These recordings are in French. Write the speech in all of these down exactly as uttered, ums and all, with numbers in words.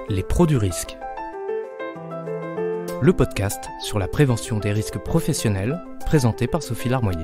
Les pros du risque. Le podcast sur la prévention des risques professionnels, présenté par Sophie Larmoyer.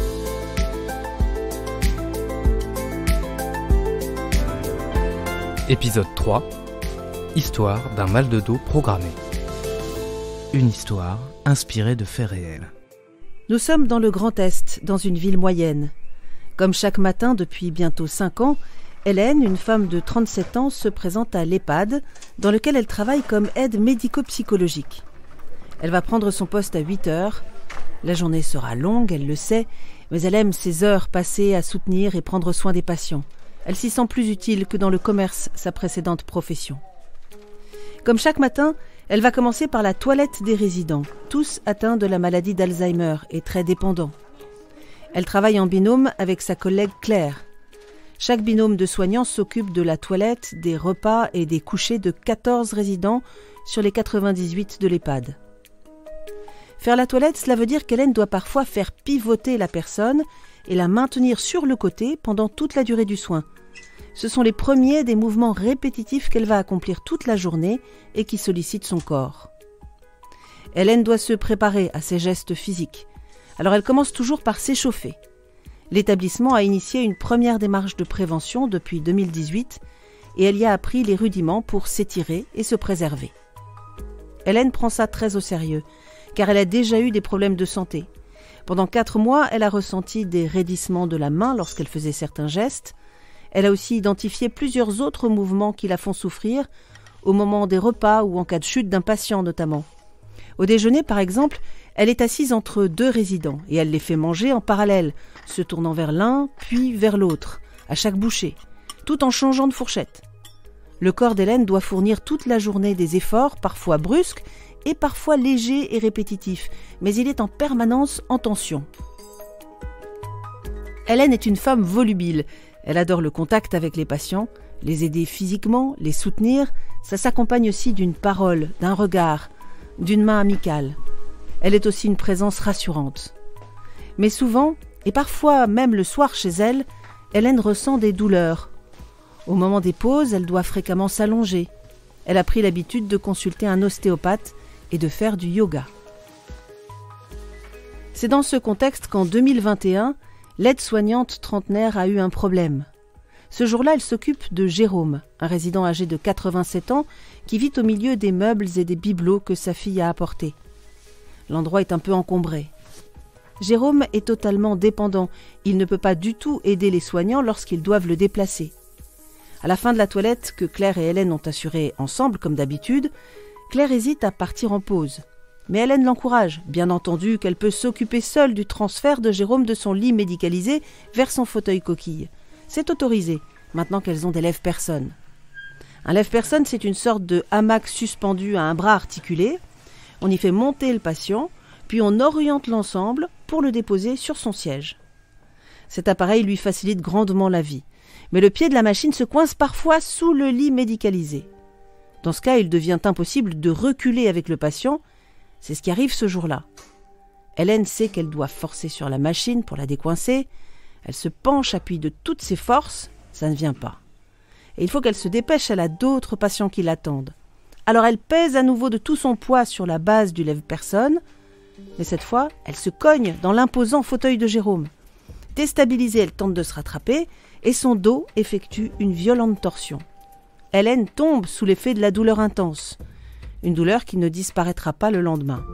Épisode trois. Histoire d'un mal de dos programmé. Une histoire inspirée de faits réels. Nous sommes dans le Grand Est, dans une ville moyenne. Comme chaque matin depuis bientôt cinq ans, Hélène, une femme de trente-sept ans, se présente à l'EHPAD, dans lequel elle travaille comme aide médico-psychologique. Elle va prendre son poste à huit heures. La journée sera longue, elle le sait, mais elle aime ces heures passées à soutenir et prendre soin des patients. Elle s'y sent plus utile que dans le commerce, sa précédente profession. Comme chaque matin, elle va commencer par la toilette des résidents, tous atteints de la maladie d'Alzheimer et très dépendants. Elle travaille en binôme avec sa collègue Claire. Chaque binôme de soignants s'occupe de la toilette, des repas et des couchers de quatorze résidents sur les quatre-vingt-dix-huit de l'EHPAD. Faire la toilette, cela veut dire qu'Hélène doit parfois faire pivoter la personne et la maintenir sur le côté pendant toute la durée du soin. Ce sont les premiers des mouvements répétitifs qu'elle va accomplir toute la journée et qui sollicitent son corps. Hélène doit se préparer à ces gestes physiques. Alors elle commence toujours par s'échauffer. L'établissement a initié une première démarche de prévention depuis deux mille dix-huit et elle y a appris les rudiments pour s'étirer et se préserver. Hélène prend ça très au sérieux, car elle a déjà eu des problèmes de santé. Pendant quatre mois, elle a ressenti des raidissements de la main lorsqu'elle faisait certains gestes. Elle a aussi identifié plusieurs autres mouvements qui la font souffrir, au moment des repas ou en cas de chute d'un patient notamment. Au déjeuner, par exemple, elle est assise entre deux résidents et elle les fait manger en parallèle, se tournant vers l'un puis vers l'autre, à chaque bouchée, tout en changeant de fourchette. Le corps d'Hélène doit fournir toute la journée des efforts, parfois brusques et parfois légers et répétitifs, mais il est en permanence en tension. Hélène est une femme volubile. Elle adore le contact avec les patients, les aider physiquement, les soutenir. Ça s'accompagne aussi d'une parole, d'un regard, d'une main amicale. Elle est aussi une présence rassurante. Mais souvent, et parfois même le soir chez elle, Hélène ressent des douleurs. Au moment des pauses, elle doit fréquemment s'allonger. Elle a pris l'habitude de consulter un ostéopathe et de faire du yoga. C'est dans ce contexte qu'en deux mille vingt et un, l'aide-soignante trentenaire a eu un problème. Ce jour-là, elle s'occupe de Jérôme, un résident âgé de quatre-vingt-sept ans qui vit au milieu des meubles et des bibelots que sa fille a apportés. L'endroit est un peu encombré. Jérôme est totalement dépendant. Il ne peut pas du tout aider les soignants lorsqu'ils doivent le déplacer. À la fin de la toilette que Claire et Hélène ont assurée ensemble, comme d'habitude, Claire hésite à partir en pause. Mais Hélène l'encourage, bien entendu qu'elle peut s'occuper seule du transfert de Jérôme de son lit médicalisé vers son fauteuil coquille. C'est autorisé, maintenant qu'elles ont des lève-personnes. Un lève-personne, c'est une sorte de hamac suspendu à un bras articulé. On y fait monter le patient, puis on oriente l'ensemble pour le déposer sur son siège. Cet appareil lui facilite grandement la vie. Mais le pied de la machine se coince parfois sous le lit médicalisé. Dans ce cas, il devient impossible de reculer avec le patient. C'est ce qui arrive ce jour-là. Hélène sait qu'elle doit forcer sur la machine pour la décoincer. Elle se penche, appuie de toutes ses forces. Ça ne vient pas. Et il faut qu'elle se dépêche, elle a d'autres patients qui l'attendent. Alors elle pèse à nouveau de tout son poids sur la base du lève-personne, mais cette fois, elle se cogne dans l'imposant fauteuil de Jérôme. Déstabilisée, elle tente de se rattraper et son dos effectue une violente torsion. Hélène tombe sous l'effet de la douleur intense, une douleur qui ne disparaîtra pas le lendemain.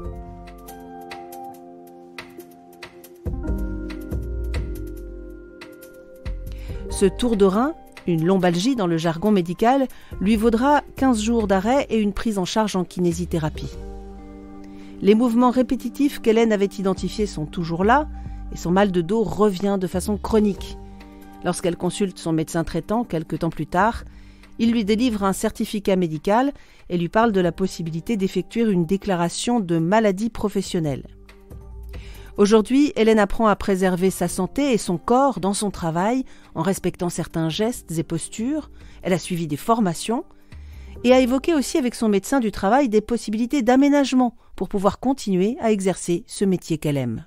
Ce tour de rein, une lombalgie dans le jargon médical, lui vaudra quinze jours d'arrêt et une prise en charge en kinésithérapie. Les mouvements répétitifs qu'Hélène avait identifiés sont toujours là et son mal de dos revient de façon chronique. Lorsqu'elle consulte son médecin traitant quelque temps plus tard, il lui délivre un certificat médical et lui parle de la possibilité d'effectuer une déclaration de maladie professionnelle. Aujourd'hui, Hélène apprend à préserver sa santé et son corps dans son travail en respectant certains gestes et postures. Elle a suivi des formations et a évoqué aussi avec son médecin du travail des possibilités d'aménagement pour pouvoir continuer à exercer ce métier qu'elle aime.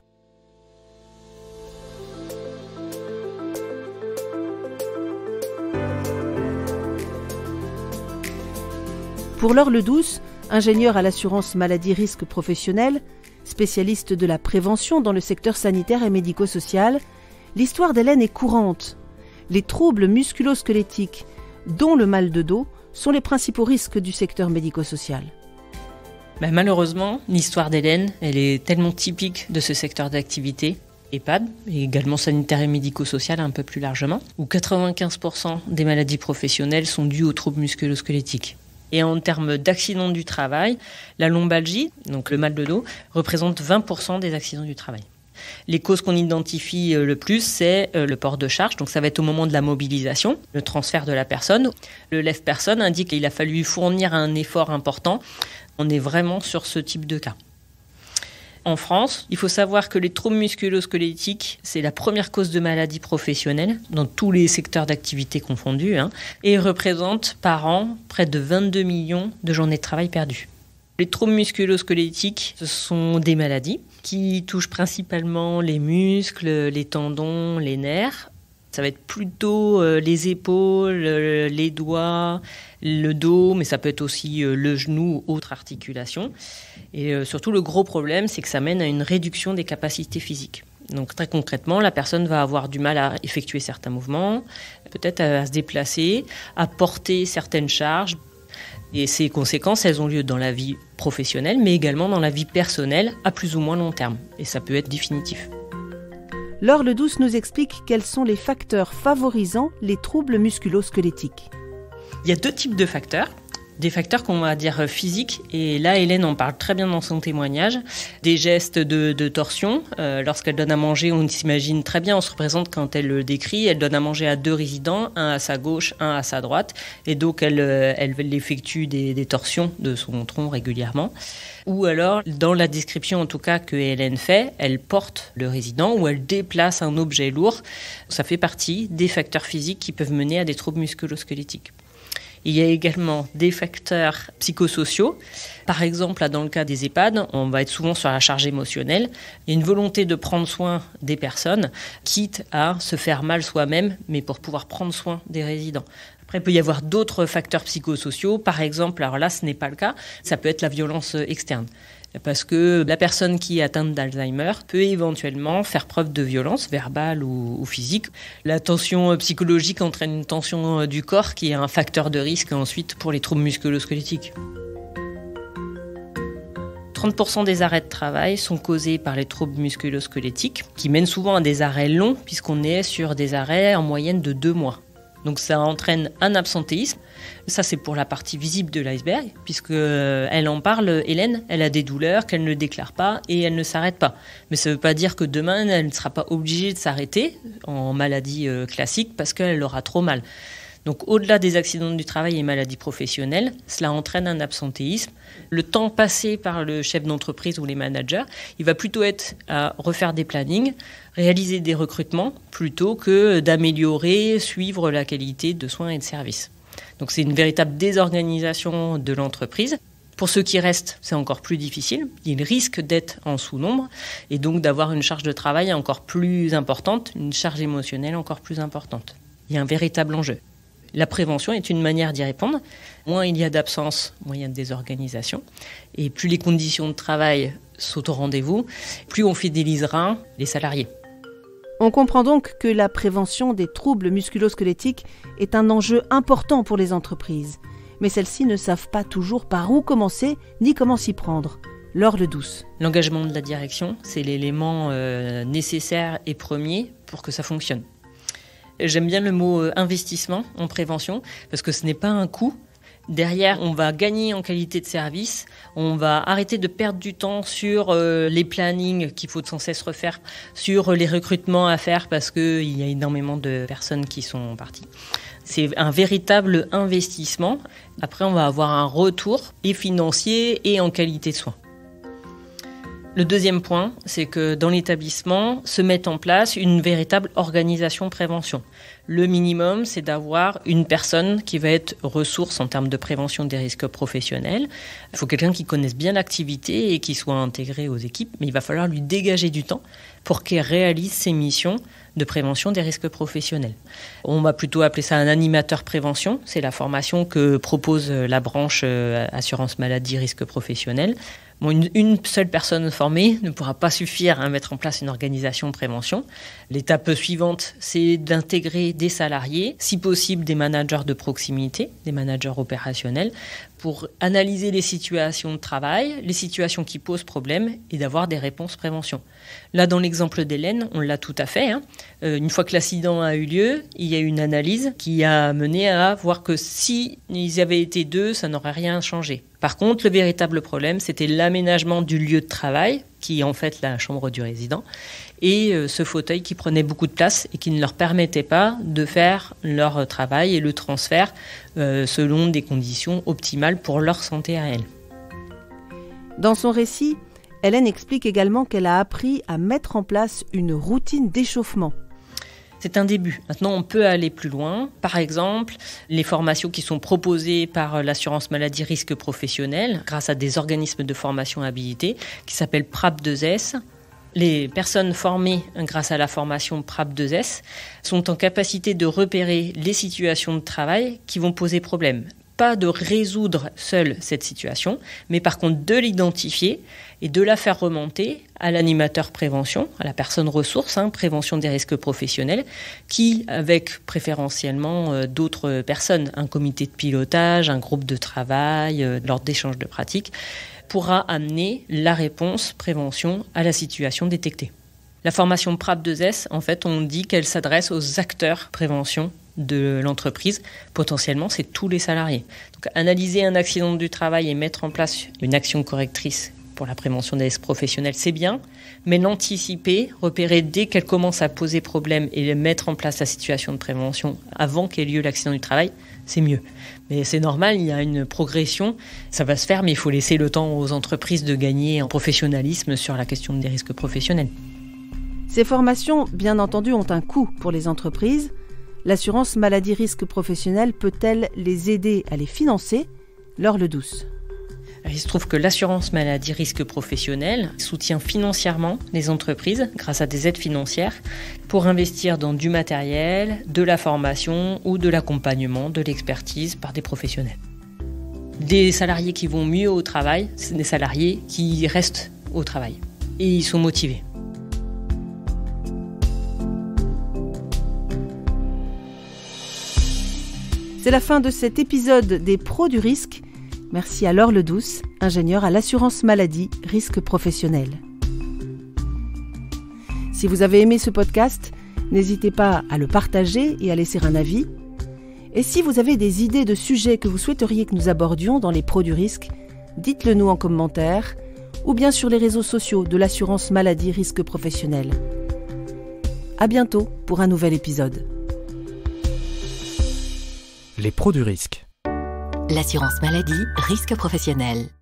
Pour Laure Ledouce, ingénieure à l'assurance maladie risque professionnel, spécialiste de la prévention dans le secteur sanitaire et médico-social, l'histoire d'Hélène est courante. Les troubles musculo-squelettiques, dont le mal de dos, sont les principaux risques du secteur médico-social. Bah malheureusement, l'histoire d'Hélène, elle est tellement typique de ce secteur d'activité, EHPAD, et également sanitaire et médico-social un peu plus largement, où quatre-vingt-quinze pour cent des maladies professionnelles sont dues aux troubles musculo-squelettiques. Et en termes d'accidents du travail, la lombalgie, donc le mal de dos, représente vingt pour cent des accidents du travail. Les causes qu'on identifie le plus, c'est le port de charge. Donc ça va être au moment de la mobilisation, le transfert de la personne. Le lève-personne indique qu'il a fallu fournir un effort important. On est vraiment sur ce type de cas. En France, il faut savoir que les troubles musculo-squelettiques, c'est la première cause de maladie professionnelle dans tous les secteurs d'activité confondus, hein, et représente par an près de vingt-deux millions de journées de travail perdues. Les troubles musculo-squelettiques, ce sont des maladies qui touchent principalement les muscles, les tendons, les nerfs. Ça va être plutôt euh, les épaules, euh, les doigts, le dos, mais ça peut être aussi euh, le genou ou autres articulations. Et euh, surtout, le gros problème, c'est que ça mène à une réduction des capacités physiques. Donc très concrètement, la personne va avoir du mal à effectuer certains mouvements, peut-être à, à se déplacer, à porter certaines charges. Et ces conséquences, elles ont lieu dans la vie professionnelle, mais également dans la vie personnelle, à plus ou moins long terme. Et ça peut être définitif. Laure Ledouce nous explique quels sont les facteurs favorisant les troubles musculo-squelettiques. Il y a deux types de facteurs. Des facteurs qu'on va dire physiques, et là Hélène en parle très bien dans son témoignage, des gestes de, de torsion. Euh, lorsqu'elle donne à manger, on s'imagine très bien, on se représente quand elle le décrit, elle donne à manger à deux résidents, un à sa gauche, un à sa droite, et donc elle, elle effectue des, des torsions de son tronc régulièrement. Ou alors, dans la description en tout cas que Hélène fait, elle porte le résident ou elle déplace un objet lourd. Ça fait partie des facteurs physiques qui peuvent mener à des troubles musculo-squelettiques. Il y a également des facteurs psychosociaux. Par exemple, là, dans le cas des EHPAD, on va être souvent sur la charge émotionnelle. Il y a une volonté de prendre soin des personnes, quitte à se faire mal soi-même, mais pour pouvoir prendre soin des résidents. Après, il peut y avoir d'autres facteurs psychosociaux. Par exemple, alors là, ce n'est pas le cas, ça peut être la violence externe. Parce que la personne qui est atteinte d'Alzheimer peut éventuellement faire preuve de violence verbale ou, ou physique. La tension psychologique entraîne une tension du corps qui est un facteur de risque ensuite pour les troubles musculo-squelettiques. trente pour cent des arrêts de travail sont causés par les troubles musculo-squelettiques qui mènent souvent à des arrêts longs puisqu'on est sur des arrêts en moyenne de deux mois. Donc ça entraîne un absentéisme. Ça, c'est pour la partie visible de l'iceberg, puisqu'elle en parle, Hélène, elle a des douleurs qu'elle ne déclare pas et elle ne s'arrête pas. Mais ça ne veut pas dire que demain, elle ne sera pas obligée de s'arrêter en maladie classique parce qu'elle aura trop mal. Donc au-delà des accidents du travail et maladies professionnelles, cela entraîne un absentéisme. Le temps passé par le chef d'entreprise ou les managers, il va plutôt être à refaire des plannings, réaliser des recrutements, plutôt que d'améliorer, suivre la qualité de soins et de services. Donc c'est une véritable désorganisation de l'entreprise. Pour ceux qui restent, c'est encore plus difficile. Ils risquent d'être en sous-nombre et donc d'avoir une charge de travail encore plus importante, une charge émotionnelle encore plus importante. Il y a un véritable enjeu. La prévention est une manière d'y répondre. Moins il y a d'absence, moins il y a de désorganisation. Et plus les conditions de travail sont au rendez-vous, plus on fidélisera les salariés. On comprend donc que la prévention des troubles musculo-squelettiques est un enjeu important pour les entreprises. Mais celles-ci ne savent pas toujours par où commencer, ni comment s'y prendre. Laure Ledouce. L'engagement de la direction, c'est l'élément euh, nécessaire et premier pour que ça fonctionne. J'aime bien le mot investissement en prévention parce que ce n'est pas un coût. Derrière, on va gagner en qualité de service, on va arrêter de perdre du temps sur euh, les plannings qu'il faut sans cesse refaire, sur les recrutements à faire parce qu'il y a énormément de personnes qui sont parties. C'est un véritable investissement. Après, on va avoir un retour et financier et en qualité de soins. Le deuxième point, c'est que dans l'établissement se met en place une véritable organisation prévention. Le minimum, c'est d'avoir une personne qui va être ressource en termes de prévention des risques professionnels. Il faut quelqu'un qui connaisse bien l'activité et qui soit intégré aux équipes, mais il va falloir lui dégager du temps pour qu'elle réalise ses missions de prévention des risques professionnels. On va plutôt appeler ça un animateur prévention. C'est la formation que propose la branche assurance maladie risque professionnel. Bon, une, une seule personne formée ne pourra pas suffire à mettre en place une organisation de prévention. L'étape suivante, c'est d'intégrer des salariés, si possible des managers de proximité, des managers opérationnels, pour analyser les situations de travail, les situations qui posent problème et d'avoir des réponses prévention. Là, dans l'exemple d'Hélène, on l'a tout à fait. Hein. Euh, une fois que l'accident a eu lieu, il y a eu une analyse qui a mené à voir que si ils avaient été deux, ça n'aurait rien changé. Par contre, le véritable problème, c'était l'aménagement du lieu de travail, qui est en fait la chambre du résident, et euh, ce fauteuil qui prenait beaucoup de place et qui ne leur permettait pas de faire leur travail et le transfert euh, selon des conditions optimales pour leur santé à elle. Dans son récit, Hélène explique également qu'elle a appris à mettre en place une routine d'échauffement. C'est un début. Maintenant, on peut aller plus loin. Par exemple, les formations qui sont proposées par l'assurance maladie risque professionnel, grâce à des organismes de formation habilités, qui s'appellent P R A P deux S. Les personnes formées grâce à la formation P R A P deux S sont en capacité de repérer les situations de travail qui vont poser problème. Pas de résoudre seule cette situation, mais par contre de l'identifier et de la faire remonter à l'animateur prévention, à la personne ressource, hein, prévention des risques professionnels, qui, avec préférentiellement euh, d'autres personnes, un comité de pilotage, un groupe de travail, euh, lors d'échanges de pratiques, pourra amener la réponse prévention à la situation détectée. La formation P R A P deux S, en fait, on dit qu'elle s'adresse aux acteurs prévention de l'entreprise. Potentiellement, c'est tous les salariés. Donc, analyser un accident du travail et mettre en place une action correctrice pour la prévention des risques professionnels, c'est bien, mais l'anticiper, repérer dès qu'elle commence à poser problème et mettre en place la situation de prévention avant qu'ait lieu l'accident du travail, c'est mieux. Mais c'est normal, il y a une progression, ça va se faire, mais il faut laisser le temps aux entreprises de gagner en professionnalisme sur la question des risques professionnels. Ces formations, bien entendu, ont un coût pour les entreprises. L'assurance maladie risque professionnel peut-elle les aider à les financer ? Laure Ledouce. Il se trouve que l'assurance maladie risque professionnel soutient financièrement les entreprises grâce à des aides financières pour investir dans du matériel, de la formation ou de l'accompagnement, de l'expertise par des professionnels. Des salariés qui vont mieux au travail, c'est des salariés qui restent au travail et ils sont motivés. C'est la fin de cet épisode des Pros du risque. Merci à Laure Ledouce, ingénieure à l'assurance maladie risque professionnel. Si vous avez aimé ce podcast, n'hésitez pas à le partager et à laisser un avis. Et si vous avez des idées de sujets que vous souhaiteriez que nous abordions dans les Pros du risque, dites-le nous en commentaire ou bien sur les réseaux sociaux de l'assurance maladie risque professionnel. À bientôt pour un nouvel épisode. Les Pros du risque. L'assurance maladie risque professionnel.